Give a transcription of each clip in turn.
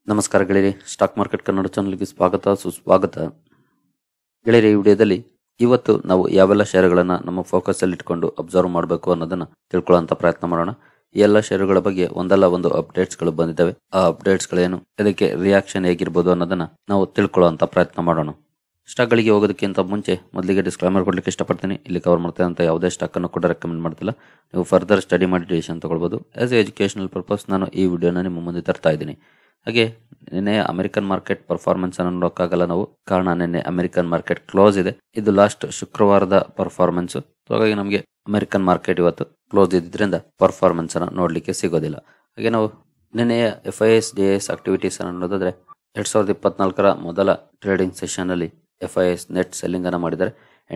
ನಮಸ್ಕಾರ ಗೆಳೆಯರಿ, stock market Kannada ಚಾನಲ್ಗೆ ಸ್ವಾಗತ ಸುಸ್ವಾಗತ. ಗೆಳೆಯರಿ, ಈ ವಿಡಿಯೋದಲ್ಲಿ ಇವತ್ತು ನಾವು ಯಾವೆಲ್ಲ ಷೇರುಗಳನ್ನ ನಮ್ಮ ಫೋಕಸ್ ಅಲ್ಲಿ ಇಟ್ಕೊಂಡು ಅಬ್ಸರ್ವ್ ಮಾಡಬೇಕು ಅನ್ನೋದನ್ನ ತಿಳ್ಕೊಳ್ಳೋಂತ ಪ್ರಯತ್ನ ಮಾಡೋಣ. ಈ ಎಲ್ಲ ಷೇರುಗಳ ಬಗ್ಗೆ ಒಂದಲ್ಲ ಒಂದು ಅಪ್ಡೇಟ್ಸ್ ಗಳು ಬಂದಿದ್ದಾವೆ. ಆ ಅಪ್ಡೇಟ್ಸ್ ಗಳೇನು, ಇದಕ್ಕೆ ರಿಯಾಕ್ಷನ್ ಹೇಗಿರ್ಬೋದು ಅನ್ನೋದನ್ನ ನಾವು ತಿಳ್ಕೊಳ್ಳೋಂತ ಪ್ರಯತ್ನ ಮಾಡೋಣ. ಸ್ಟಾಕ್ ಗಳಿಗೆ ಹೋಗೋದಕ್ಕಿಂತ ಮುಂಚೆ ಮೊದಲಿಗೆ ಡಿಸ್ಕ್ಲೈಮರ್ ಕೊಡ್ಲಿಕ್ಕೆ ಇಷ್ಟಪಡ್ತೀನಿ. ಇಲ್ಲಿ ಕವರ್ ಮಾಡ್ತಾ ಅಂತ ಯಾವುದೇ ಸ್ಟಾಕ್ ಅನ್ನು ಕೂಡ ರೆಕಮೆಂಡ್ ಮಾಡ್ತಿಲ್ಲ. ನೀವು ಫರ್ದರ್ ಸ್ಟಡಿ ಮಾಡಿ ಡಿಸಿಷನ್ ತಗೊಳ್ಬಹುದು. ಆಸ್ ಎ ಎಜುಕೇಶನಲ್ ಪರ್ಪಸ್ ನಾನು ಈ ವಿಡಿಯೋನ ನಿಮ್ಮ ಮುಂದೆ ತರ್ತಾ ಇದ್ದೀನಿ. ಹಾಗೆ ನಿನ್ನೆ ಅಮೆರಿಕನ್ ಮಾರ್ಕೆಟ್ ಪರ್ಫಾರ್ಮೆನ್ಸ್ ಅನ್ನು ನೋಡೋಕ್ಕಾಗಲ್ಲ ನಾವು, ಕಾರಣ ನಿನ್ನೆ ಅಮೆರಿಕನ್ ಮಾರ್ಕೆಟ್ ಕ್ಲೋಸ್ ಇದೆ. ಇದು ಲಾಸ್ಟ್ ಶುಕ್ರವಾರದ ಪರ್ಫಾರ್ಮೆನ್ಸ್. ಹಾಗಾಗಿ ನಮಗೆ ಅಮೆರಿಕನ್ ಮಾರ್ಕೆಟ್ ಇವತ್ತು ಕ್ಲೋಸ್ ಇದ್ರಿಂದ ಪರ್ಫಾರ್ಮೆನ್ಸ್ ಅನ್ನು ನೋಡ್ಲಿಕ್ಕೆ ಸಿಗೋದಿಲ್ಲ. ಹಾಗೆ ನಾವು ನಿನ್ನೆಯ FIS DIS ಆಕ್ಟಿವಿಟೀಸ್ ಅನ್ನು ನೋಡಿದ್ರೆ 2024ರ ಮೊದಲ ಟ್ರೇಡಿಂಗ್ ಸೆಷನ್ ಅಲ್ಲಿ FIS ನೆಟ್ ಸೆಲ್ಲಿಂಗ್ ಅನ್ನು ಮಾಡಿದ್ದಾರೆ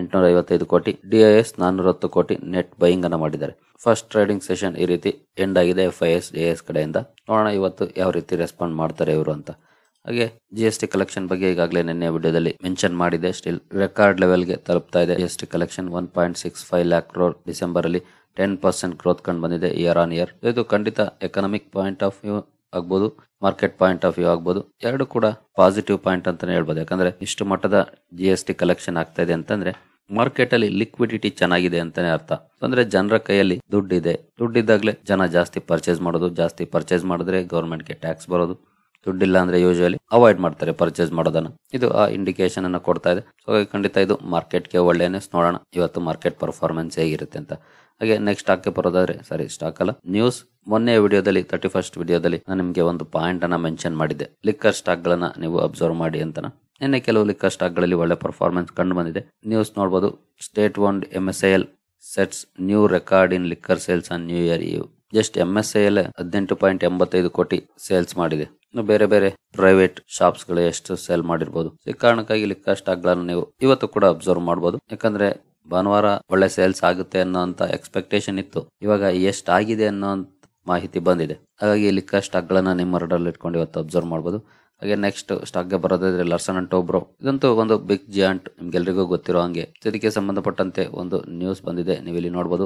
855 ಕೋಟಿ, DIS 410 ಕೋಟಿ ನೆಟ್ ಬೈಯಿಂಗ್ ಅನ್ನು ಮಾಡಿದ್ದಾರೆ. ಫಸ್ಟ್ ಟ್ರೇಡಿಂಗ್ ಸೆಷನ್ ಈ ರೀತಿ ಎಂಡ್ ಆಗಿದೆ FIS DIS ಕಡೆಯಿಂದ. ನೋಡೋಣ ಇವತ್ತು ಯಾವ ರೀತಿ ರೆಸ್ಪಾಂಡ್ ಮಾಡ್ತಾರೆ ಇವರು ಅಂತ. ಹಾಗೆ GST ಕಲೆಕ್ಷನ್ ಬಗ್ಗೆ ಈಗಾಗಲೇ ನಿನ್ನೆ ವಿಡಿಯೋದಲ್ಲಿ ಮೆನ್ಷನ್ ಮಾಡಿದೆ. ಸ್ಟಿಲ್ ರೆಕಾರ್ಡ್ ಲೆವೆಲ್ಗೆ ತಲುಪ್ತಾ ಇದೆ GST collection. 1.65 lakh crore December ಅಲ್ಲಿ 10% ಗ್ರೋತ್ ಕಂಡು ಬಂದಿದೆ ಇಯರ್ ಆನ್ ಇಯರ್. ಇದು ಖಂಡಿತ ಎಕನಾಮಿಕ್ ಪಾಯಿಂಟ್ ಆಫ್ ವ್ಯೂ ಆಗ್ಬೋದು, ಮಾರ್ಕೆಟ್ ಪಾಯಿಂಟ್ ಆಫ್ ವ್ಯೂ ಆಗ್ಬೋದು, ಎರಡು ಕೂಡ ಪಾಸಿಟಿವ್ ಪಾಯಿಂಟ್ ಅಂತಾನೆ ಹೇಳ್ಬೋದು. ಯಾಕಂದ್ರೆ ಇಷ್ಟು ಮಟ್ಟದ GST ಕಲೆಕ್ಷನ್ ಆಗ್ತಾ ಇದೆ ಅಂತಂದ್ರೆ ಮಾರ್ಕೆಟ್ ಅಲ್ಲಿ ಲಿಕ್ವಿಡಿಟಿ ಚೆನ್ನಾಗಿದೆ ಅಂತಾನೆ ಅರ್ಥ. ಅಂದ್ರೆ ಜನರ ಕೈಯಲ್ಲಿ ದುಡ್ಡಿದೆ, ದುಡ್ಡಿದ್ದಾಗಲೇ ಜನ ಜಾಸ್ತಿ ಪರ್ಚೇಸ್ ಮಾಡೋದು, ಜಾಸ್ತಿ ಪರ್ಚೇಸ್ ಮಾಡಿದ್ರೆ ಗವರ್ಮೆಂಟ್ಗೆ ಟ್ಯಾಕ್ಸ್ ಬರೋದು, ದುಡ್ಡಿಲ್ಲ ಅಂದ್ರೆ ಯೂಶುವಲಿ ಅವಾಯ್ಡ್ ಮಾಡ್ತಾರೆ ಪರ್ಚೇಸ್ ಮಾಡೋದನ್ನ. ಇದು ಆ ಇಂಡಿಕೇಶನ್ ಅನ್ನ ಕೊಡ್ತಾ ಇದೆ. ಸೊ ಖಂಡಿತ ಇದು ಮಾರ್ಕೆಟ್ಗೆ ಒಳ್ಳೆ ನ್ಯೂಸ್. ನೋಡೋಣ ಇವತ್ತು ಮಾರ್ಕೆಟ್ ಪರ್ಫಾರ್ಮೆನ್ಸ್ ಹೇಗಿರುತ್ತೆ ಅಂತ. ಹಾಗೆ ನೆಕ್ಸ್ಟ್ ಸ್ಟಾಕ್ಗೆ ಬರೋದಾದ್ರೆ, ಸ್ಟಾಕ್ ಅಲ್ಲ, ನ್ಯೂಸ್. ಮೊನ್ನೆ ವಿಡಿಯೋದಲ್ಲಿ 31st ವಿಡಿಯೋದಲ್ಲಿ ನಾನು ನಿಮಗೆ ಒಂದು ಪಾಯಿಂಟ್ ಅನ್ನ ಮೆನ್ಷನ್ ಮಾಡಿದ್ದೆ, ಲಿಕ್ಕರ್ ಸ್ಟಾಕ್ ಗಳನ್ನ ನೀವು ಅಬ್ಸರ್ವ್ ಮಾಡಿ ಅಂತ. ನಿನ್ನೆ ಕೆಲವು ಲಿಕ್ಕರ್ ಸ್ಟಾಕ್ ಗಳಲ್ಲಿ ಒಳ್ಳೆ ಪರ್ಫಾರ್ಮೆನ್ಸ್ ಕಂಡು ಬಂದಿದೆ. ನ್ಯೂಸ್ ನೋಡಬಹುದು, state owned MSIL sets new record in liquor sales on new year eve. Just MSIL 18.85 ಕೋಟಿ ಸೇಲ್ಸ್ ಮಾಡಿದೆ. ಬೇರೆ ಬೇರೆ ಪ್ರೈವೇಟ್ ಶಾಪ್ಸ್ ಗಳು ಎಷ್ಟು ಸೇಲ್ ಮಾಡಿರ್ಬೋದು. ಈ ಕಾರಣಕ್ಕಾಗಿ ಲಿಕ್ಕರ್ ಸ್ಟಾಕ್ ಗಳನ್ನ ನೀವು ಇವತ್ತು ಕೂಡ ಅಬ್ಸರ್ವ್ ಮಾಡಬಹುದು. ಯಾಕಂದ್ರೆ ಭಾನುವಾರ ಒಳ್ಳೆ ಸೇಲ್ಸ್ ಆಗುತ್ತೆ ಅನ್ನೋ ಅಂತ ಎಕ್ಸ್ಪೆಕ್ಟೇಷನ್ ಇತ್ತು. ಇವಾಗ ಎಷ್ಟು ಆಗಿದೆ ಅನ್ನೋ ಮಾಹಿತಿ ಬಂದಿದೆ. ಹಾಗಾಗಿ ಲಿಕ್ಕರ್ ಸ್ಟಾಕ್ ಗಳನ್ನ ನಿಮ್ಮ ರಡಾರ್ ಇಟ್ಕೊಂಡು ಇವತ್ತು ಅಬ್ಸರ್ವ್ ಮಾಡಬಹುದು. ಹಾಗೆ ನೆಕ್ಸ್ಟ್ ಸ್ಟಾಕ್ ಗೆ ಬರೋದಾದ್ರೆ ಲಾರ್ಸನ್ ಅಂಡ್ ಟೊಬ್ರೋ. ಇದಂತೂ ಒಂದು ಬಿಗ್ ಜಾಯಿಂಟ್, ನಿಮ್ಗೆಲ್ರಿಗೂ ಗೊತ್ತಿರೋ ಹಂಗೆ. ಇದಕ್ಕೆ ಸಂಬಂಧಪಟ್ಟಂತೆ ಒಂದು ನ್ಯೂಸ್ ಬಂದಿದೆ, ನೀವು ಇಲ್ಲಿ ನೋಡಬಹುದು.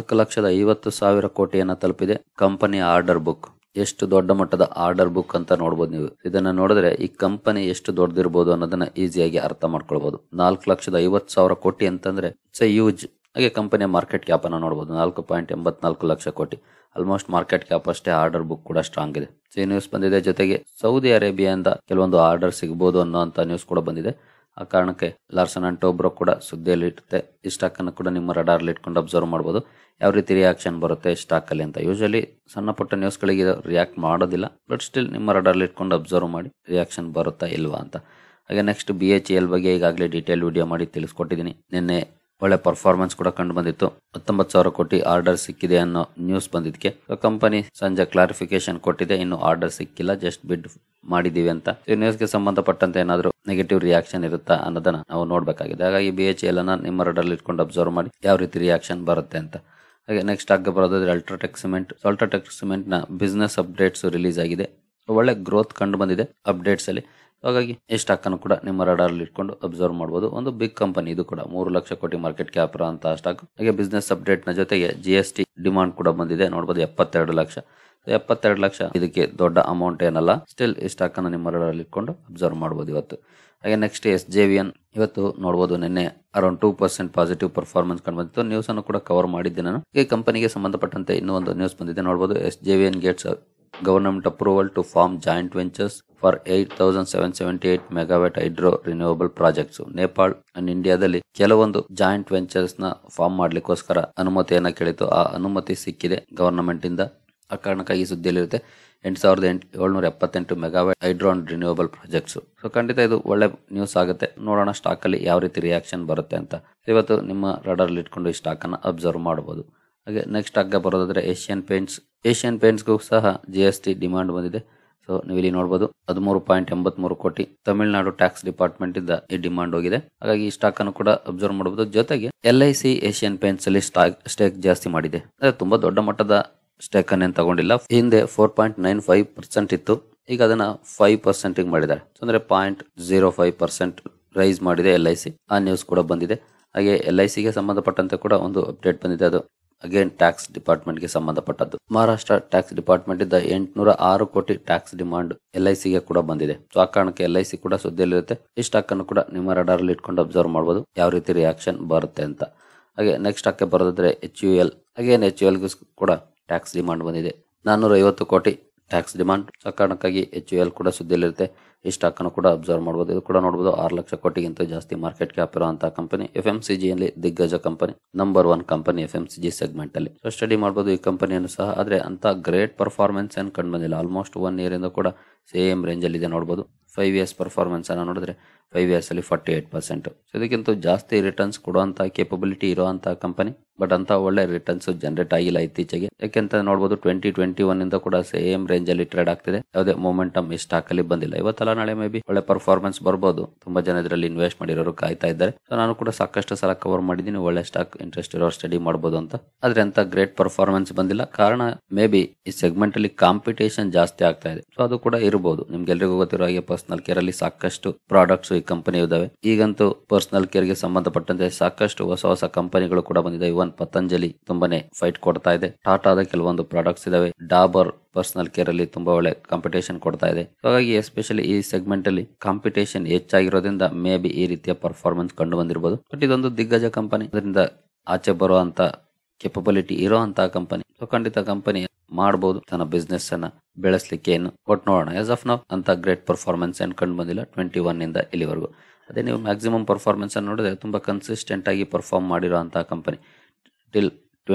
4,50,000 ಕೋಟಿಯನ್ನ ತಲುಪಿದೆ ಕಂಪನಿಯ ಆರ್ಡರ್ ಬುಕ್. ಎಷ್ಟು ದೊಡ್ಡ ಮಟ್ಟದ ಆರ್ಡರ್ ಬುಕ್ ಅಂತ ನೋಡಬಹುದು ನೀವು. ಇದನ್ನ ನೋಡಿದ್ರೆ ಈ ಕಂಪನಿ ಎಷ್ಟು ದೊಡ್ಡದಿರಬಹುದು ಅನ್ನೋದನ್ನ ಈಸಿಯಾಗಿ ಅರ್ಥ ಮಾಡ್ಕೊಳ್ಬಹುದು. 4,50,000 ಕೋಟಿ ಅಂತಂದ್ರೆ ಇಟ್ಸ್ ಎ ಹ್ಯೂಜ್. ಹಾಗೆ ಕಂಪನಿಯ ಮಾರ್ಕೆಟ್ ಕ್ಯಾಪ್ ಅನ್ನ ನೋಡಬಹುದು, 4.84 ಲಕ್ಷ ಕೋಟಿ. ಆಲ್ಮೋಸ್ಟ್ ಮಾರ್ಕೆಟ್ ಕ್ಯಾಪ್ ಅಷ್ಟೇ, ಆರ್ಡರ್ ಬುಕ್ ಕೂಡ ಸ್ಟ್ರಾಂಗ್ ಇದೆ. ಈ ನ್ಯೂಸ್ ಬಂದಿದೆ. ಜೊತೆಗೆ ಸೌದಿ ಅರೇಬಿಯಾದಿಂದ ಕೆಲವೊಂದು ಆರ್ಡರ್ ಸಿಗಬಹುದು ಅನ್ನೋ ನ್ಯೂಸ್ ಕೂಡ ಬಂದಿದೆ. ಆ ಕಾರಣಕ್ಕೆ ಲಾರ್ಸನ್ ಅಂಡ್ ಟೊಬ್ರೋ ಕೂಡ ಸುದ್ದಿಯಲ್ಲಿ ಇರುತ್ತೆ. ಈ ಸ್ಟಾಕ್ ಅನ್ನು ಕೂಡ ನಿಮ್ಮ ರಡಾರ್ ಇಟ್ಕೊಂಡು ಅಬ್ಸರ್ವ್ ಮಾಡಬಹುದು, ಯಾವ ರೀತಿ ರಿಯಾಕ್ಷನ್ ಬರುತ್ತೆ ಸ್ಟಾಕ್ ಅಲ್ಲಿ ಅಂತ. ಯೂಶಲಿ ಸಣ್ಣ ಪುಟ್ಟ ನ್ಯೂಸ್ ಗಳಿಗೆ ರಿಯಾಕ್ಟ್ ಮಾಡೋದಿಲ್ಲ, ಬಟ್ ಸ್ಟಿಲ್ ನಿಮ್ಮ ರಡಾರ್ ಇಟ್ಕೊಂಡು ಅಬ್ಸರ್ವ್ ಮಾಡಿ ರಿಯಾಕ್ಷನ್ ಬರುತ್ತಾ ಇಲ್ವಾ ಅಂತ. ಹಾಗೆ ನೆಕ್ಸ್ಟ್ BHEL ಬಗ್ಗೆ ಈಗಾಗಲೇ ಡೀಟೇಲ್ ವಿಡಿಯೋ ಮಾಡಿ ತಿಳಿಸ್ಕೊಟ್ಟಿದ್ದೀನಿ. ನಿನ್ನೆ ಒಳ್ಳೆ ಪರ್ಫಾರ್ಮೆನ್ಸ್ ಕೂಡ ಕಂಡು ಬಂದಿತ್ತು. 19,000 ಕೋಟಿ ಆರ್ಡರ್ ಸಿಕ್ಕಿದೆ ಅನ್ನೋ ನ್ಯೂಸ್ ಬಂದಿದ್ದಕ್ಕೆ ಕಂಪನಿ ಸಂಜೆ ಕ್ಲಾರಿಫಿಕೇಶನ್ ಕೊಟ್ಟಿದೆ, ಇನ್ನು ಆರ್ಡರ್ ಸಿಕ್ಕಿಲ್ಲ, ಜಸ್ಟ್ ಬಿಡ್ ಮಾಡಿದೀವಿ ಅಂತ. ಈ ನ್ಯೂಸ್ಗೆ ಸಂಬಂಧಪಟ್ಟಂತೆ ಏನಾದ್ರು ನೆಗೆಟಿವ್ ರಿಯಾಕ್ಷನ್ ಇರುತ್ತಾ ಅನ್ನೋದನ್ನ ನಾವು ನೋಡ್ಬೇಕಾಗಿದೆ. ಹಾಗಾಗಿ BHEL ಅನ್ನ ನಿಮ್ಮ ರಡಾರ್ ಇಟ್ಕೊಂಡು ಅಬ್ಸರ್ವ್ ಮಾಡಿ ಯಾವ ರೀತಿ ರಿಯಾಕ್ಷನ್ ಬರುತ್ತೆ ಅಂತ. ಹಾಗೆ ನೆಕ್ಸ್ಟ್ ಆಗಿ ಬರೋದಾದ್ರೆ ಅಲ್ಟ್ರಾಟೆಕ್ ಸಿಮೆಂಟ್. ಅಲ್ಟ್ರಾಟೆಕ್ ಸಿಮೆಂಟ್ ನ ಬಿಸ್ನೆಸ್ ಅಪ್ಡೇಟ್ಸ್ ರಿಲೀಸ್ ಆಗಿದೆ. ಒಳ್ಳೆ ಗ್ರೋತ್ ಕಂಡು ಬಂದಿದೆ ಅಪ್ಡೇಟ್ಸ್ ಅಲ್ಲಿ. ಹಾಗಾಗಿ ಈ ಸ್ಟಾಕ್ ಅನ್ನು ಕೂಡ ನಿಮ್ಮ ರಡಾರ್ ಇಟ್ಕೊಂಡು ಅಬ್ಸರ್ವ್ ಮಾಡಬಹುದು. ಒಂದು ಬಿಗ್ ಕಂಪನಿ, ಇದು ಕೂಡ 3 ಲಕ್ಷ ಕೋಟಿ ಮಾರ್ಕೆಟ್ ಕ್ಯಾಪ್ ಅಂತ ಸ್ಟಾಕ್. ಹಾಗೆ ಬಿಸ್ನೆಸ್ ಅಪ್ಡೇಟ್ ನ ಜೊತೆಗೆ GST ಡಿಮಾಂಡ್ ಕೂಡ ಬಂದಿದೆ. ನೋಡಬಹುದು 72 ಲಕ್ಷ. 72 ಲಕ್ಷ ಇದಕ್ಕೆ ದೊಡ್ಡ ಅಮೌಂಟ್ ಏನಲ್ಲ. ಸ್ಟಿಲ್ ಈ ಸ್ಟಾಕ್ ಅನ್ನು ನಿಮ್ಮ ರಡಾರ್ ಇಟ್ಕೊಂಡು ಅಬ್ಸರ್ವ್ ಮಾಡಬಹುದು ಇವತ್ತು. ಹಾಗೆ ನೆಕ್ಸ್ಟ್ SJVN. ಇವತ್ತು ನೋಡಬಹುದು, ನಿನ್ನೆ ಅರೌಂಡ್ 2% ಪಾಸಿಟಿವ್ ಪರ್ಫಾರ್ಮೆನ್ಸ್ ಕಂಡು ಬಂದಿತ್ತು. ನ್ಯೂಸ್ ಅನ್ನು ಕೂಡ ಕವರ್ ಮಾಡಿದ್ದೆ ನಾನು. ಈ ಕಂಪನಿಗೆ ಸಂಬಂಧಪಟ್ಟಂತೆ ಇನ್ನೂ ಒಂದು ನ್ಯೂಸ್ ಬಂದಿದೆ. ನೋಡಬಹುದು, SJVN gets government approval to form joint ventures for 8,778 megawatt hydro renewable projects. Nepal and ಇಂಡಿಯಾದಲ್ಲಿ ಕೆಲವೊಂದು ಜಾಯಿಂಟ್ ವೆಂಚರ್ಸ್ ನ ಫಾರ್ಮ್ ಮಾಡ್ಲಿಕ್ಕೋಸ್ಕರ ಅನುಮತಿಯನ್ನ ಕೇಳಿತು. ಆ ಅನುಮತಿ ಸಿಕ್ಕಿದೆ ಗವರ್ನಮೆಂಟ್ ಇಂದ. ಆ ಕಾರಣಕ್ಕಾಗಿ ಸುದ್ದಿಯಲ್ಲಿರುತ್ತೆ 8,778 megawatt hydro and renewable projects. So ಖಂಡಿತ ಇದು ಒಳ್ಳೆ ನ್ಯೂಸ್ ಆಗುತ್ತೆ. ನೋಡೋಣ ಸ್ಟಾಕ್ ಅಲ್ಲಿ ಯಾವ ರೀತಿ ರಿಯಾಕ್ಷನ್ ಬರುತ್ತೆ ಅಂತ. ಇವತ್ತು ನಿಮ್ಮ ರಡಾರ್ ಇಟ್ಕೊಂಡು ಈ ಸ್ಟಾಕ್ ಅನ್ನ ಅಬ್ಸರ್ವ್ ಮಾಡಬಹುದು. ಹಾಗೆ ನೆಕ್ಸ್ಟ್ ಆಗ ಬರೋದಾದ್ರೆ ಏಷ್ಯನ್ ಪೇಂಟ್ಸ್ಗೂ ಸಹ GST ಡಿಮಾಂಡ್ ಬಂದಿದೆ. ಸೊ ನೀವು ಇಲ್ಲಿ ನೋಡಬಹುದು 13.83 ಕೋಟಿ ತಮಿಳುನಾಡು ಟ್ಯಾಕ್ಸ್ ಡಿಪಾರ್ಟ್ಮೆಂಟ್ ಇಂದ ಈ ಡಿಮಾಂಡ್ ಹೋಗಿದೆ. ಹಾಗಾಗಿ ಈ ಸ್ಟಾಕ್ ಅನ್ನು ಕೂಡ ಅಬ್ಸರ್ವ್ ಮಾಡಬಹುದು. ಜೊತೆಗೆ LIC ಏಷ್ಯನ್ ಪೇಂಟ್ಸ್ ಅಲ್ಲಿ ಸ್ಟೇಕ್ ಜಾಸ್ತಿ ಮಾಡಿದೆ. ತುಂಬಾ ದೊಡ್ಡ ಮಟ್ಟದ ಸ್ಟೇಕ್ ಅನ್ನೇನು ತಗೊಂಡಿಲ್ಲ. ಹಿಂದೆ 4.95% ಇತ್ತು, ಈಗ ಅದನ್ನ 5% ಮಾಡಿದ್ದಾರೆ. ಅಂದ್ರೆ 0.05% ರೈಸ್ ಮಾಡಿದೆ LIC. ಆ ನ್ಯೂಸ್ ಕೂಡ ಬಂದಿದೆ. ಹಾಗೆ LICಗೆ ಸಂಬಂಧಪಟ್ಟಂತೆ ಕೂಡ ಒಂದು ಅಪ್ಡೇಟ್ ಬಂದಿದೆ. ಅದು ಅಗೇನ್ ಟ್ಯಾಕ್ಸ್ ಡಿಪಾರ್ಟ್ಮೆಂಟ್ ಗೆ ಸಂಬಂಧಪಟ್ಟದ್ದು. ಮಹಾರಾಷ್ಟ್ರ ಟ್ಯಾಕ್ಸ್ ಡಿಪಾರ್ಟ್ಮೆಂಟ್ ಇಂದ 806 ಕೋಟಿ ಟ್ಯಾಕ್ಸ್ ಡಿಮಾಂಡ್ LICಗೆ ಕೂಡ ಬಂದಿದೆ. ಸೊ ಆ ಕಾರಣಕ್ಕೆ LIC ಕೂಡ ಸುದ್ದಿಯಲ್ಲಿರುತ್ತೆ. ಈ ಸ್ಟಾಕ್ ಅನ್ನು ಕೂಡ ನಿಮ್ಮ ರಡಾರ್ ಅಲ್ಲಿ ಇಟ್ಕೊಂಡು ಅಬ್ಸರ್ವ್ ಮಾಡಬಹುದು ಯಾವ ರೀತಿ ರಿಯಾಕ್ಷನ್ ಬರುತ್ತೆ ಅಂತ. ಹಾಗೆ ನೆಕ್ಸ್ಟ್ ಸ್ಟಾಕ್ ಬರೋದಾದ್ರೆ HUL. ಅಗೇನ್ HUL ಕೂಡ ಟ್ಯಾಕ್ಸ್ ಡಿಮಾಂಡ್ ಬಂದಿದೆ 450 ಕೋಟಿ ಟ್ಯಾಕ್ಸ್ ಡಿಮಾಂಡ್. ಆ ಕಾರಣಕ್ಕಾಗಿ HUL ಕೂಡ ಸುದ್ದಿಯಲ್ಲಿರುತ್ತೆ. ಈ ಸ್ಟಾಕ್ ಅನ್ನು ಕೂಡ ಅಬ್ಸರ್ವ್ ಮಾಡಬಹುದು. ಇದು ಕೂಡ ನೋಡಬಹುದು 6 ಲಕ್ಷ ಕೋಟಿಗಿಂತ ಜಾಸ್ತಿ ಮಾರ್ಕೆಟ್ ಕ್ಯಾಪ್ ಇರುವಂತಹ ಕಂಪನಿ. FMCG ಅಲ್ಲಿ ದಿಗ್ಗಜ company, number 1 company FMCG segment ಅಲ್ಲಿ. ಸೊ ಸ್ಟಡಿ ಮಾಡಬಹುದು ಈ ಕಂಪನಿಯನ್ನು ಸಹ. ಆದ್ರೆ ಅಂತ ಗ್ರೇಟ್ ಪರ್ಫಾರ್ಮೆನ್ಸ್ ಏನು ಕಂಡು ಬಂದಿಲ್ಲ. ಆಲ್ಮೋಸ್ಟ್ 1 ಇಯರ್ ಇಂದ ಕೂಡ ಸೇಮ್ ರೇಂಜ್ ಅಲ್ಲಿ ಇದೆ ನೋಡಬಹುದು. 5 ಇಯರ್ಸ್ ಪರ್ಫಾರ್ಮೆನ್ಸ್ ಅನ್ನು ನೋಡಿದ್ರೆ 5 ಇಯರ್ಸ್ ಅಲ್ಲಿ 48%. ಇದಕ್ಕಿಂತ ಜಾಸ್ತಿ ರಿಟರ್ನ್ಸ್ ಕೊಡುವಂತಹ ಕೇಪಬಿಲಿಟಿ ಇರುವಂತಹ ಕಂಪನಿ. ಬಟ್ ಅಂತ ಒಳ್ಳೆ ರಿಟರ್ನ್ಸ್ ಜನರೇಟ್ ಆಗಿಲ್ಲ ಇತ್ತೀಚೆಗೆ. ಯಾಕೆಂತ ನೋಡಬಹುದು 2021 ಇಂದ ಕೂಡ ಸೇಮ್ ರೇಂಜ್ ಅಲ್ಲಿ ಟ್ರೇಡ್ ಆಗ್ತಿದೆ. ಯಾವುದೇ ಮೊಮೆಂಟಮ್ ಈ ಸ್ಟಾಕ್ ಅಲ್ಲಿ ಬಂದಿಲ್ಲ. ಇವತ್ತಲ್ಲ ನಾಳೆ ಮೇ ಬಿ ಒಳ್ಳೆ ಪರ್ಫಾರ್ಮೆನ್ಸ್ ಬರ್ಬೋದು. ತುಂಬಾ ಜನ ಇದರಲ್ಲಿ ಇನ್ವೆಸ್ಟ್ ಮಾಡಿರೋರು ಕಾಯ್ತಾ ಇದ್ದಾರೆ. ಸೊ ನಾನು ಕೂಡ ಸಾಕಷ್ಟು ಸಲ ಕವರ್ ಮಾಡಿದ್ದೀನಿ. ಒಳ್ಳೆ ಸ್ಟಾಕ್ ಇಂಟ್ರೆಸ್ಟ್ ಇರೋರು ಸ್ಟಡಿ ಮಾಡಬಹುದು ಅಂತ. ಆದ್ರೆ ಅಂತ ಗ್ರೇಟ್ ಪರ್ಫಾರ್ಮೆನ್ಸ್ ಬಂದಿಲ್ಲ. ಕಾರಣ ಮೇ ಬಿ ಈ ಸೆಗ್ಮೆಂಟ್ ಅಲ್ಲಿ ಕಾಂಪಿಟೇಷನ್ ಜಾಸ್ತಿ ಆಗ್ತಾ ಇದೆ. ಸೊ ಅದು ಕೂಡ ಇರಬಹುದು. ನಿಮ್ಗೆಲ್ರಿಗೂ ಗೊತ್ತಿರೋ ಹಾಗೆ ಪರ್ಸನಲ್ ಕೇರ್ ಅಲ್ಲಿ ಸಾಕಷ್ಟು ಪ್ರಾಡಕ್ಟ್ಸ್ ಈ ಕಂಪನಿ ಇದಾವೆ. ಈಗಂತೂ ಪರ್ಸನಲ್ ಕೇರ್ ಗೆ ಸಂಬಂಧಪಟ್ಟಂತೆ ಸಾಕಷ್ಟು ಹೊಸ ಕಂಪನಿಗಳು ಕೂಡ ಬಂದಿದೆ. ಇವನ್ ಪತಂಜಲಿ ತುಂಬಾನೇ ಫೈಟ್ ಕೊಡ್ತಾ ಇದೆ. ಟಾಟಾದ ಕೆಲವೊಂದು ಪ್ರಾಡಕ್ಟ್ಸ್ ಇದಾವೆ. ಡಾಬರ್ ಪರ್ಸನಲ್ ಕೇರ್ ಅಲ್ಲಿ ತುಂಬಾ ಒಳ್ಳೆ ಕಾಂಪಿಟೇಷನ್ ಕೊಡ್ತಾ ಇದೆ. ಹಾಗಾಗಿ ಎಸ್ಪೆಷಲಿ ಈ ಸೆಗ್ಮೆಂಟ್ ಅಲ್ಲಿ ಕಾಂಪಿಟೇಷನ್ ಹೆಚ್ಚಾಗಿರೋದ್ರಿಂದ ಮೇ ಬಿ ಈ ರೀತಿಯ ಪರ್ಫಾರ್ಮೆನ್ಸ್ ಕಂಡು ಬಂದಿರಬಹುದು. ಬಟ್ ಇದೊಂದು ದಿಗ್ಗಜ ಕಂಪನಿ, ಅದರಿಂದ ಆಚೆ ಬರುವಂತ ಕೆಪಬಿಲಿಟಿ ಇರುವಂತಹ ಕಂಪನಿ. ಸೊ ಖಂಡಿತ ಕಂಪನಿ ಮಾಡಬಹುದು ತನ್ನ ಬಿಸ್ನೆಸ್ ಅನ್ನ ಬೆಳೆಸಲಿಕ್ಕೆ. ಏನು ಒಟ್ಟು ನೋಡೋಣ. ಆಸ್ ಆಫ್ ನೌ ಅಂತ ಗ್ರೇಟ್ ಪರ್ಫಾರ್ಮೆನ್ಸ್ ಏನು ಕಂಡು ಬಂದಿಲ್ಲ 21 ಇಂದ ಇಲ್ಲಿವರೆಗೂ. ಅದೇ ನೀವು ಮ್ಯಾಕ್ಸಿಮಮ್ ಪರ್ಫಾರ್ಮೆನ್ಸ್ ಅನ್ನು ನೋಡಿದ್ರೆ ತುಂಬಾ ಕನ್ಸಿಸ್ಟೆಂಟ್ ಆಗಿ ಪರ್ಫಾರ್ಮ್ ಮಾಡಿರುವಂತಹ ಕಂಪನಿ ಟಿಲ್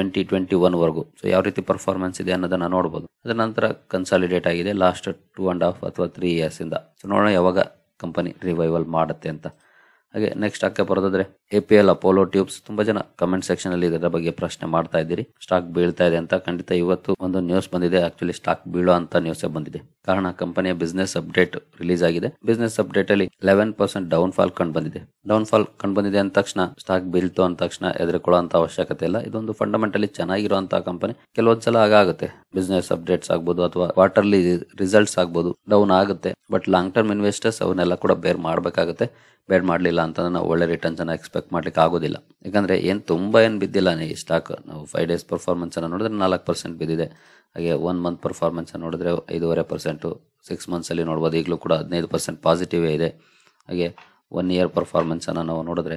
2021 ವರೆಗೂ. ಸೊ ಯಾವ ರೀತಿ ಪರ್ಫಾರ್ಮೆನ್ಸ್ ಇದೆ ಅನ್ನೋದನ್ನ ನೋಡಬಹುದು. ಅದರ ನಂತರ ಕನ್ಸಾಲಿಡೇಟ್ ಆಗಿದೆ ಲಾಸ್ಟ್ 2.5 ಅಥವಾ 3 ಇಯರ್ಸ್ ಇಂದ. ಸೊ ನೋಡೋಣ ಯಾವಾಗ ಕಂಪನಿ ರಿವೈವಲ್ ಮಾಡುತ್ತೆ ಅಂತ. ಹಾಗೆ ನೆಕ್ಸ್ಟ್ ಸ್ಟಾಕ್ ಬರೋದಾದ್ರೆ APL ಅಪೋಲೋ ಟ್ಯೂಬ್ಸ್. ತುಂಬಾ ಜನ ಕಮೆಂಟ್ ಸೆಕ್ಷನ್ ಅಲ್ಲಿ ಇದರ ಬಗ್ಗೆ ಪ್ರಶ್ನೆ ಮಾಡ್ತಾ ಇದ್ದೀರಿ. ಸ್ಟಾಕ್ ಬೀಳ್ತಾ ಇದೆ ಅಂತ. ಖಂಡಿತ ಇವತ್ತು ಒಂದು ನ್ಯೂಸ್ ಬಂದಿದೆ. ಆಕ್ಚುಲಿ ಸ್ಟಾಕ್ ಬೀಳೋ ಅಂತ ನ್ಯೂಸ್ ಬಂದಿದೆ. ಕಾರಣ ಕಂಪನಿಯ ಬಿಸ್ನೆಸ್ ಅಪ್ಡೇಟ್ ರಿಲೀಸ್ ಆಗಿದೆ. ಬಿಸ್ನೆಸ್ ಅಪ್ಡೇಟ್ ಅಲ್ಲಿ 11% ಡೌನ್ ಫಾಲ್ ಕಂಡು ಬಂದಿದೆ. ಡೌನ್ ಫಾಲ್ ಕಂಡು ಬಂದಿದೆ ಅಂದ ತಕ್ಷಣ ಸ್ಟಾಕ್ ಬೀಳ್ತು ಅಂದ ತಕ್ಷಣ ಎದುರುಕೊಳ್ಳುವಂತ ಅವಶ್ಯಕತೆ ಇಲ್ಲ. ಇದೊಂದು ಫಂಡಮೆಂಟಲಿ ಚೆನ್ನಾಗಿರುವಂತಹ ಕಂಪನಿ. ಕೆಲವೊಂದ್ಸಲ ಆಗುತ್ತೆ ಬಿಸ್ನೆಸ್ ಅಪ್ಡೇಟ್ಸ್ ಆಗ್ಬೋದು ಅಥವಾ ಕ್ವಾರ್ಟರ್ಲಿ ರಿಸಲ್ಟ್ಸ್ ಆಗ್ಬೋದು, ಡೌನ್ ಆಗುತ್ತೆ. ಬಟ್ ಲಾಂಗ್ ಟರ್ಮ್ ಇನ್ವೆಸ್ಟರ್ಸ್ ಅವನ್ನೆಲ್ಲ ಕೂಡ ಬೇರ್ ಮಾಡಬೇಕಾಗುತ್ತೆ. ಬೇಡ್ ಮಾಡಲಿಲ್ಲ ಅಂತ ನಾವು ಒಳ್ಳೆ ರಿಟರ್ನ್ಸ್ ಅನ್ನ ಎಕ್ಸ್ಪೆಕ್ಟ್ ಮಾಡ್ಲಿಕ್ಕೆ ಆಗೋದಿಲ್ಲ. ಯಾಕಂದ್ರೆ ತುಂಬಾ ಬಿದ್ದಿಲ್ಲ ಈ ಸ್ಟಾಕ್. ನಾವು 5 ಡೇಸ್ ಪರ್ಫಾರ್ಮೆನ್ಸ್ ಅನ್ನ ನೋಡಿದ್ರೆ 4% ಬಿದ್ದಿದೆ. ಹಾಗೆ 1 ಮಂತ್ ಪರ್ಫಾರ್ಮೆನ್ಸ್ ಅನ್ನು ನೋಡಿದ್ರೆ 5.5%. 6 ಮಂತ್ಸ್ ಅಲ್ಲಿ ನೋಡಬಹುದು ಈಗಲೂ ಕೂಡ 15% ಪಾಸಿಟಿವ್ ಇದೆ. ಹಾಗೆ 1 ಇಯರ್ ಪರ್ಫಾರ್ಮೆನ್ಸ್ ಅನ್ನ ನಾವು ನೋಡಿದ್ರೆ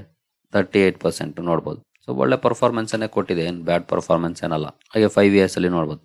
38% ನೋಡಬಹುದು. ಸೊ ಒಳ್ಳೆ ಪರ್ಫಾರ್ಮೆನ್ಸ್ ಅನ್ನೇ ಕೊಟ್ಟಿದೆ. ಏನು ಬ್ಯಾಡ್ ಪರ್ಫಾರ್ಮೆನ್ಸ್ ಏನಲ್ಲ. ಹಾಗೆ 5 ಇಯರ್ಸ್ ಅಲ್ಲಿ ನೋಡಬಹುದು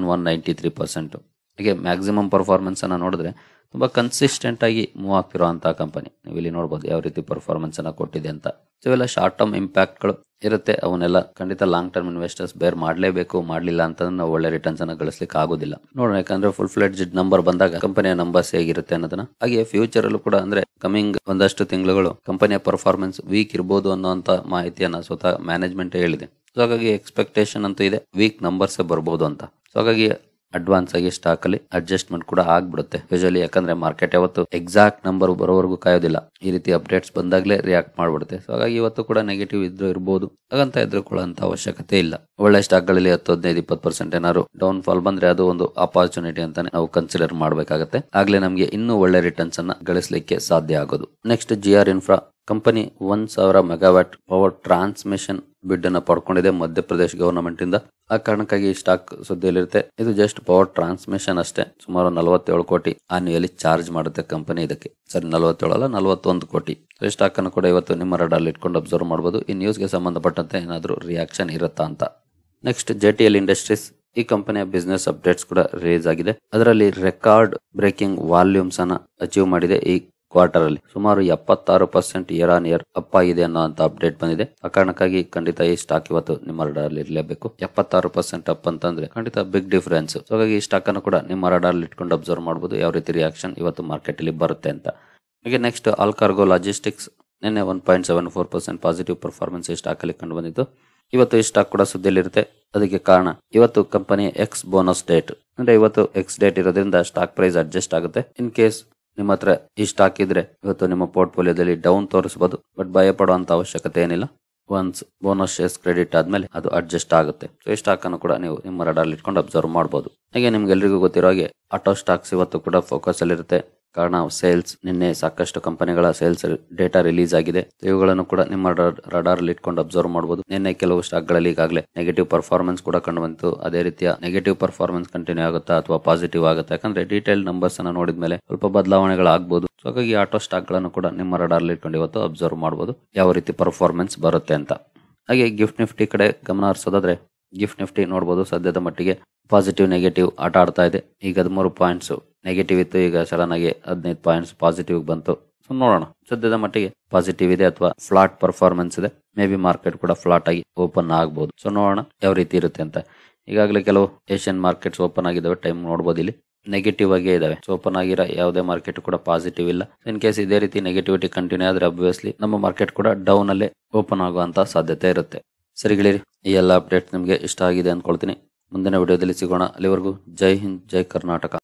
1193%. ಹಾಗೆ ಮ್ಯಾಕ್ಸಿಮಮ್ ಪರ್ಫಾರ್ಮೆನ್ಸ್ ಅನ್ನ ನೋಡಿದ್ರೆ ತುಂಬಾ ಕನ್ಸಿಸ್ಟೆಂಟ್ ಆಗಿ ಮೂವ್ ಆಗ್ತಿರುವಂತಹ ಕಂಪನಿ. ನೀವು ಇಲ್ಲಿ ನೋಡಬಹುದು ಯಾವ ರೀತಿ ಪರ್ಫಾರ್ಮೆನ್ಸ್ ಅನ್ನ ಕೊಟ್ಟಿದೆ ಅಂತ. ಸೊ ಇವೆಲ್ಲ ಶಾರ್ಟ್ ಟರ್ಮ್ ಇಂಪ್ಯಾಕ್ಟ್ ಗಳು ಇರುತ್ತೆ. ಅವನ್ನೆಲ್ಲ ಖಂಡಿತ ಲಾಂಗ್ ಟರ್ಮ್ ಇನ್ವೆಸ್ಟರ್ಸ್ ಬೇರ್ ಮಾಡಲೇಬೇಕು. ಮಾಡಲಿಲ್ಲ ಅಂತ ನಾವು ಒಳ್ಳೆ ರಿಟರ್ನ್ಸ್ ಅನ್ನ ಗಳಿಸಲಿಕ್ಕೆ ಆಗೋದಿಲ್ಲ. ನೋಡೋಣ, ಯಾಕಂದ್ರೆ ಫುಲ್ ಫ್ಲೆಡ್ಜ್ ನಂಬರ್ ಬಂದಾಗ ಕಂಪನಿಯ ನಂಬರ್ಸ್ ಹೇಗಿರುತ್ತೆ ಅನ್ನೋದನ್ನ. ಹಾಗೆ ಫ್ಯೂಚರ್ ಅಲ್ಲೂ ಕೂಡ ಅಂದ್ರೆ ಕಮಿಂಗ್ ಒಂದಷ್ಟು ತಿಂಗಳುಗಳು ಕಂಪನಿಯ ಪರ್ಫಾರ್ಮೆನ್ಸ್ ವೀಕ್ ಇರಬಹುದು ಅನ್ನೋಂತ ಮಾಹಿತಿಯನ್ನ ಸ್ವತಃ ಮ್ಯಾನೇಜ್ಮೆಂಟ್ ಹೇಳಿದೆ. ಸೊ ಹಾಗಾಗಿ ಎಕ್ಸ್ಪೆಕ್ಟೇಷನ್ ಅಂತೂ ಇದೆ ವೀಕ್ ನಂಬರ್ಸ್ ಬರಬಹುದು ಅಂತ. ಸೊ ಹಾಗಾಗಿ ಅಡ್ವಾನ್ಸ್ ಆಗಿ ಸ್ಟಾಕ್ ಅಲ್ಲಿ ಅಡ್ಜಸ್ಟ್ಮೆಂಟ್ ಕೂಡ ಆಗ್ಬಿಡುತ್ತೆ ಯೂಶಲಿ. ಯಾಕಂದ್ರೆ ಮಾರ್ಕೆಟ್ ಯಾವತ್ತು ಎಕ್ಸಾಕ್ಟ್ ನಂಬರ್ ಬರೋವರೆಗೂ ಕಾಯೋದಿಲ್ಲ. ಈ ರೀತಿ ಅಪ್ಡೇಟ್ಸ್ ಬಂದಾಗಲೇ ರಿಯಾಕ್ಟ್ ಮಾಡ್ಬಿಡುತ್ತೆ. ಸೊ ಹಾಗಾಗಿ ಇವತ್ತು ಕೂಡ ನೆಗೆಟಿವ್ ಇದ್ರೂ ಇರಬಹುದು. ಹಾಗಂತ ಎದುರುಕೊಳ್ಳುವಂತ ಅವಶ್ಯಕತೆ ಇಲ್ಲ. ಒಳ್ಳೆ ಸ್ಟಾಕ್ ಗಳಲ್ಲಿ 10-15-20% ಏನಾದ್ರು ಡೌನ್ ಫಾಲ್ ಬಂದ್ರೆ ಅದು ಒಂದು ಅಪಾರ್ಚುನಿಟಿ ಅಂತಾನೆ ನಾವು ಕನ್ಸಿಡರ್ ಮಾಡಬೇಕಾಗುತ್ತೆ. ಆಗ್ಲೇ ನಮಗೆ ಇನ್ನೂ ಒಳ್ಳೆ ರಿಟರ್ನ್ಸ್ ಅನ್ನ ಗಳಿಸಲಿಕ್ಕೆ ಸಾಧ್ಯ ಆಗೋದು. Next GR infra company 1000 megawatt power transmission bid ಅನ್ನ ಪಡ್ಕೊಂಡಿದೆ ಮಧ್ಯಪ್ರದೇಶ್ ಗವರ್ನಮೆಂಟ್ ಇಂದ. ಆ ಕಾರಣಕ್ಕಾಗಿ ಸ್ಟಾಕ್ ಸುದ್ದಿಯಲ್ಲಿರುತ್ತೆ. ಇದು ಜಸ್ಟ್ ಪವರ್ ಟ್ರಾನ್ಸ್ಮಿಷನ್ ಅಷ್ಟೇ. ಸುಮಾರು 47 ಕೋಟಿ ಆನ್ಯುಯಲಿ ಚಾರ್ಜ್ ಮಾಡುತ್ತೆ ಕಂಪನಿ ಇದಕ್ಕೆ. ಸರಿ, 47 ಅಲ್ಲ 41 ಕೋಟಿ. ಈ ಸ್ಟಾಕ್ ಅನ್ನು ಕೂಡ ಇವತ್ತು ನಿಮ್ಮ ರಡಾರ್ ಇಟ್ಕೊಂಡು ಅಬ್ಸರ್ವ್ ಮಾಡಬಹುದು. ಈ ನ್ಯೂಸ್ಗೆ ಸಂಬಂಧಪಟ್ಟಂತೆ ಏನಾದರೂ ರಿಯಾಕ್ಷನ್ ಇರುತ್ತಾ ಅಂತ. Next JTL industries. ಈ ಕಂಪನಿಯ ಬಿಸ್ನೆಸ್ ಅಪ್ಡೇಟ್ಸ್ ಕೂಡ ರಿಲೀಸ್ ಆಗಿದೆ. ಅದರಲ್ಲಿ ರೆಕಾರ್ಡ್ ಬ್ರೇಕಿಂಗ್ ವಾಲ್ಯೂಮ್ಸ್ ಅನ್ನ ಅಚೀವ್ ಮಾಡಿದೆ. ಈ ಕ್ವಾರ್ಟರ್ ಅಲ್ಲಿ ಸುಮಾರು 76% ಇಯರ್ ಆನ್ ಇಯರ್ ಅಪ್ ಆಗಿದೆ ಅನ್ನೋಂತ ಅಪ್ಡೇಟ್ ಬಂದಿದೆ. ಆ ಕಾರಣಕ್ಕಾಗಿ ಖಂಡಿತ ಈ ಸ್ಟಾಕ್ ಇವತ್ತು ನಿಮ್ಮ ರಡಾರ್ ಇರಲೇಬೇಕು. 76% ಅಪ್ ಅಂತಂದ್ರೆ ಖಂಡಿತ ಬಿಗ್ ಡಿಫರೆನ್ಸ್. ಸೊ ಹಾಗಾಗಿ ಈ ಸ್ಟಾಕ್ ಅನ್ನು ಕೂಡ ನಿಮ್ಮ ರಡಾರ್ ಇಟ್ಕೊಂಡು ಅಬ್ಸರ್ವ್ ಮಾಡಬಹುದು ಯಾವ ರೀತಿ ರಿಯಾಕ್ಷನ್ ಇವತ್ತು ಮಾರ್ಕೆಟ್ ಅಲ್ಲಿ ಬರುತ್ತೆ ಅಂತ. ಹಾಗೆ ನೆಕ್ಸ್ಟ್ ಆಲ್ ಕಾರ್ಗೋ ಲಾಜಿಸ್ಟಿಕ್ಸ್. ನಿನ್ನೆ 1.74% ಪಾಸಿಟಿವ್ ಪರ್ಫಾರ್ಮೆನ್ಸ್ ಈ ಸ್ಟಾಕ್ ಅಲ್ಲಿ ಕಂಡು ಬಂದಿತ್ತು. ಇವತ್ತು ಈ ಸ್ಟಾಕ್ ಕೂಡ ಸುದ್ದಿಯಲ್ಲಿರುತ್ತೆ. ಅದಕ್ಕೆ ಕಾರಣ ಇವತ್ತು ಕಂಪನಿಯ ಎಕ್ಸ್ ಬೋನಸ್ ಡೇಟ್. ಅಂದ್ರೆ ಇವತ್ತು ಎಕ್ಸ್ ಡೇಟ್ ಇರೋದ್ರಿಂದ ಸ್ಟಾಕ್ ಪ್ರೈಸ್ ಅಡ್ಜಸ್ಟ್ ಆಗುತ್ತೆ. ಇನ್ ಕೇಸ್ ನಿಮ್ಮ ಹತ್ರ ಈ ಸ್ಟಾಕ್ ಇದ್ರೆ ಇವತ್ತು ನಿಮ್ಮ ಪೋರ್ಟ್ಫೋಲಿಯೋದಲ್ಲಿ ಡೌನ್ ತೋರಿಸಬಹುದು. ಬಟ್ ಭಯ ಪಡುವಂತ ಅವಶ್ಯಕತೆ ಏನಿಲ್ಲ. ಒನ್ಸ್ ಬೋನಸ್ ಶೇರ್ಸ್ ಕ್ರೆಡಿಟ್ ಆದ್ಮೇಲೆ ಅದು ಅಡ್ಜಸ್ಟ್ ಆಗುತ್ತೆ. ಸೊ ಈ ಸ್ಟಾಕ್ ಅನ್ನು ಕೂಡ ನೀವು ನಿಮ್ಮ ರಡಾರ್ ಇಟ್ಕೊಂಡು ಅಬ್ಸರ್ವ್ ಮಾಡಬಹುದು. ಹಾಗೆ ನಿಮ್ಗೆಲ್ರಿಗೂ ಗೊತ್ತಿರೋ ಹಾಗೆ ಆಟೋ ಸ್ಟಾಕ್ಸ್ ಇವತ್ತು ಕೂಡ ಫೋಕಸ್ ಅಲ್ಲಿ ಇರುತ್ತೆ. ಕಾರಣ ಸೇಲ್ಸ್ ನಿನ್ನೆ ಸಾಕಷ್ಟು ಕಂಪನಿಗಳ ಸೇಲ್ಸ್ ಡೇಟಾ ರಿಲೀಸ್ ಆಗಿದೆ. ಇವುಗಳನ್ನು ಕೂಡ ನಿಮ್ಮ ರಡಾರ್ ಅಲ್ಲಿ ಇಟ್ಕೊಂಡು ಅಬ್ಸರ್ವ್ ಮಾಡಬಹುದು. ನಿನ್ನೆ ಕೆಲವು ಸ್ಟಾಕ್ ಗಳಲ್ಲಿ ಈಗಾಗಲೇ ನೆಗೆಟಿವ್ ಪರ್ಫಾರ್ಮೆನ್ಸ್ ಕೂಡ ಕಂಡು ಬಂತು. ಅದೇ ರೀತಿಯ ನೆಗೆಟಿವ್ ಪರ್ಫಾರ್ಮೆನ್ಸ್ ಕಂಟಿನ್ಯೂ ಆಗುತ್ತಾ ಅಥವಾ ಪಾಸಿಟಿವ್ ಆಗುತ್ತಾ, ಯಾಕಂದ್ರೆ ಡೀಟೇಲ್ ನಂಬರ್ಸ್ ಅನ್ನ ನೋಡಿದ್ಮೇಲೆ ಸ್ವಲ್ಪ ಬದಲಾವಣೆಗಳಾಗಬಹುದು. ಸೊ ಹಾಗಾಗಿ ಆಟೋ ಸ್ಟಾಕ್ ಗಳನ್ನು ಕೂಡ ನಿಮ್ಮ ರಡಾರ್ ಅಲ್ಲಿ ಇಟ್ಕೊಂಡು ಇವತ್ತು ಅಬ್ಸರ್ವ್ ಮಾಡಬಹುದು ಯಾವ ರೀತಿ ಪರ್ಫಾರ್ಮೆನ್ಸ್ ಬರುತ್ತೆ ಅಂತ. ಹಾಗೆ ಗಿಫ್ಟ್ ನಿಫ್ಟಿ ಕಡೆ ಗಮನ ಹರಿಸೋದಾದ್ರೆ ಗಿಫ್ಟ್ ನಿಫ್ಟಿ ನೋಡಬಹುದು ಸದ್ಯದ ಮಟ್ಟಿಗೆ ಪಾಸಿಟಿವ್ ನೆಗೆಟಿವ್ ಆಟ ಆಡ್ತಾ ಇದೆ. ಈಗ 13 ಪಾಯಿಂಟ್ಸ್ ನೆಗೆಟಿವ್ ಇತ್ತು, ಈಗ ಸಡನ್ ಆಗಿ 15 ಪಾಯಿಂಟ್ಸ್ ಪಾಸಿಟಿವ್ ಬಂತು. ಸೊ ನೋಡೋಣ, ಸದ್ಯದ ಮಟ್ಟಿಗೆ ಪಾಸಿಟಿವ್ ಇದೆ ಅಥವಾ ಫ್ಲಾಟ್ ಪರ್ಫಾರ್ಮೆನ್ಸ್ ಇದೆ. ಮೇ ಬಿ ಮಾರ್ಕೆಟ್ ಕೂಡ ಫ್ಲಾಟ್ ಆಗಿ ಓಪನ್ ಆಗಬಹುದು. ಸೊ ನೋಡೋಣ ಯಾವ ರೀತಿ ಇರುತ್ತೆ ಅಂತ. ಈಗಾಗಲೇ ಕೆಲವು ಏಷ್ಯನ್ ಮಾರ್ಕೆಟ್ಸ್ ಓಪನ್ ಆಗಿದ್ದಾವೆ, ಟೈಮ್ ನೋಡಬಹುದು. ಇಲ್ಲಿ ನೆಗೆಟಿವ್ ಆಗೇ ಇದಾವೆ. ಸೊ ಓಪನ್ ಆಗಿರೋ ಯಾವುದೇ ಮಾರ್ಕೆಟ್ ಕೂಡ ಪಾಸಿಟಿವ್ ಇಲ್ಲ. ಇನ್ ಕೇಸ್ ಇದೇ ರೀತಿ ನೆಗೆಟಿವಿಟಿ ಕಂಟಿನ್ಯೂ ಆದ್ರೆ ಅಬ್ವಿಯಸ್ಲಿ ನಮ್ಮ ಮಾರ್ಕೆಟ್ ಕೂಡ ಡೌನ್ ಅಲ್ಲೇ ಓಪನ್ ಆಗುವಂತ ಸಾಧ್ಯತೆ ಇರುತ್ತೆ. ಸರಿ ಗೆಳೆಯರಿ, ಈ ಎಲ್ಲ ಅಪ್ಡೇಟ್ ನಿಮಗೆ ಇಷ್ಟ ಆಗಿದೆ ಅಂದ್ಕೊಳ್ತೀನಿ. ಮುಂದಿನ ವಿಡಿಯೋದಲ್ಲಿ ಸಿಗೋಣ. ಅಲ್ಲಿವರೆಗೂ ಜೈ ಹಿಂದ್, ಜೈ ಕರ್ನಾಟಕ.